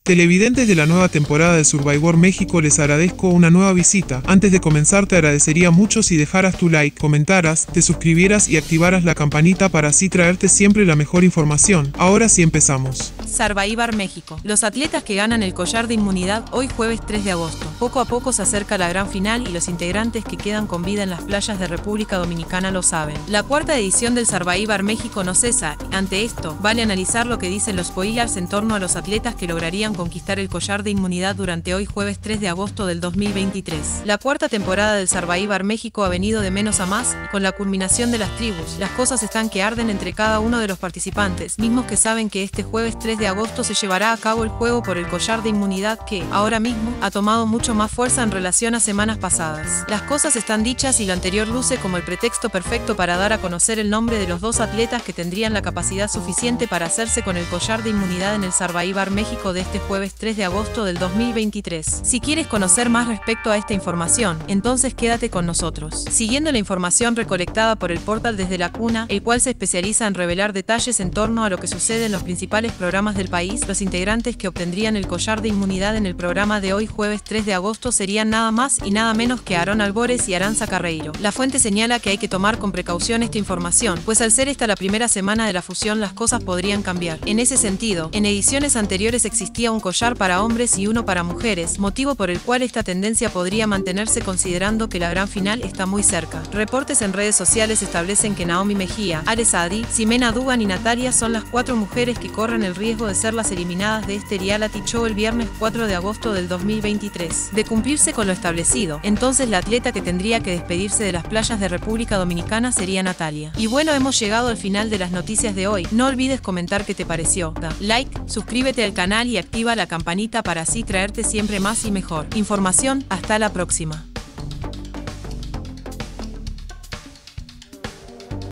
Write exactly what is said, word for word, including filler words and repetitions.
Televidentes de la nueva temporada de Survivor México, les agradezco una nueva visita. Antes de comenzar, te agradecería mucho si dejaras tu like, comentaras, te suscribieras y activaras la campanita para así traerte siempre la mejor información. Ahora sí empezamos. Survivor México. Los atletas que ganan el collar de inmunidad hoy jueves tres de agosto. Poco a poco se acerca la gran final y los integrantes que quedan con vida en las playas de República Dominicana lo saben. La cuarta edición del Survivor México no cesa. Ante esto, vale analizar lo que dicen los spoilers en torno a los atletas que lograrían conquistar el collar de inmunidad durante hoy jueves tres de agosto del dos mil veintitrés. La cuarta temporada del Survivor México ha venido de menos a más, y con la culminación de las tribus, las cosas están que arden entre cada uno de los participantes, mismos que saben que este jueves tres de agosto se llevará a cabo el juego por el collar de inmunidad que, ahora mismo, ha tomado mucho más fuerza en relación a semanas pasadas. Las cosas están dichas y lo anterior luce como el pretexto perfecto para dar a conocer el nombre de los dos atletas que tendrían la capacidad suficiente para hacerse con el collar de inmunidad en el Survivor México de este jueves tres de agosto del dos mil veintitrés. Si quieres conocer más respecto a esta información, entonces quédate con nosotros. Siguiendo la información recolectada por el portal Desde la Cuna, el cual se especializa en revelar detalles en torno a lo que sucede en los principales programas del país, los integrantes que obtendrían el collar de inmunidad en el programa de hoy jueves tres de agosto serían nada más y nada menos que Aarón Albores y Aranza Carreiro. La fuente señala que hay que tomar con precaución esta información, pues al ser esta la primera semana de la fusión las cosas podrían cambiar. En ese sentido, en ediciones anteriores existía un collar para hombres y uno para mujeres, motivo por el cual esta tendencia podría mantenerse considerando que la gran final está muy cerca. Reportes en redes sociales establecen que Naomi Mejía, Ares Adi, Ximena Dugan y Natalia son las cuatro mujeres que corren el riesgo de ser las eliminadas de este reality show el viernes cuatro de agosto del dos mil veintitrés. De cumplirse con lo establecido, entonces la atleta que tendría que despedirse de las playas de República Dominicana sería Natalia. Y bueno, hemos llegado al final de las noticias de hoy. No olvides comentar qué te pareció. Da like, suscríbete al canal y activa la campanita para así traerte siempre más y mejor información. Hasta la próxima.